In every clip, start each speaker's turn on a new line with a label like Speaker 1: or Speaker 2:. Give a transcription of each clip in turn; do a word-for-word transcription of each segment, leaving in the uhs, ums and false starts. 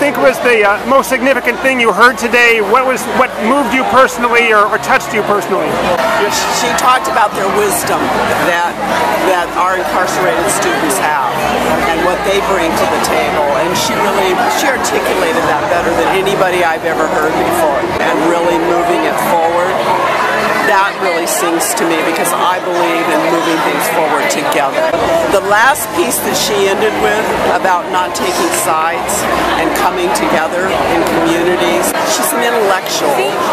Speaker 1: think was the uh, most significant thing you heard today? What was what moved you personally or, or touched you personally?
Speaker 2: She talked about their wisdom that that our incarcerated students have and what they bring to the table, and she really she articulated that better than anybody I've ever heard before, and really moving it forward. That really sings to me because I believe in moving things forward together. The last piece that she ended with about not taking sides and coming together in communities, she's an intellectual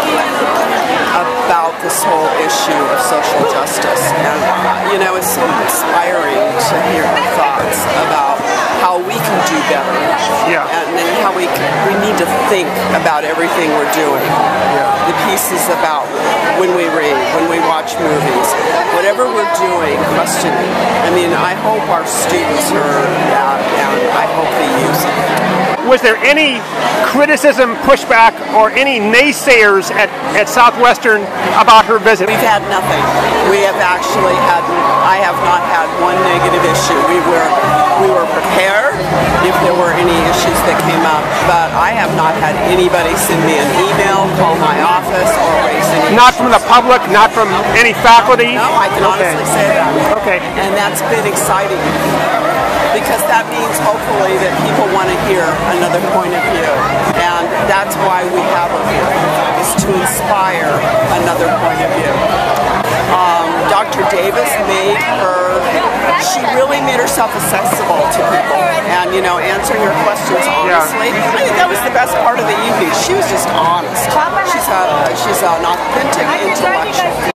Speaker 2: about this whole issue of social justice. And, you know, it's so inspiring to hear her thoughts about how we can do better.
Speaker 1: Yeah.
Speaker 2: And then how we can, we need to think about everything we're doing.
Speaker 1: Yeah.
Speaker 2: The pieces about when we read, when we watch movies, whatever we're doing, questioning. I mean, I hope our students heard that, and I hope they use it.
Speaker 1: Was there any criticism, pushback, or any naysayers at, at Southwestern about her visit?
Speaker 2: We've had nothing. We have actually had, I have not had one negative issue. We were, we were prepared if there were any issues that came up, but I have not had anybody send me an email, call my office, or raise any
Speaker 1: Not from the public, not from any faculty?
Speaker 2: No, I can
Speaker 1: okay.
Speaker 2: honestly say that.
Speaker 1: Okay.
Speaker 2: And that's been exciting, because that means hopefully that people want to hear another point of view, and that's why we have her here, is to inspire another point of view. Um, Doctor Davis made her, she really made herself accessible to people, and, you know, answering her questions honestly. Yeah. I think that was the best part of the evening. She was just honest. She's, a, she's an authentic intellectual.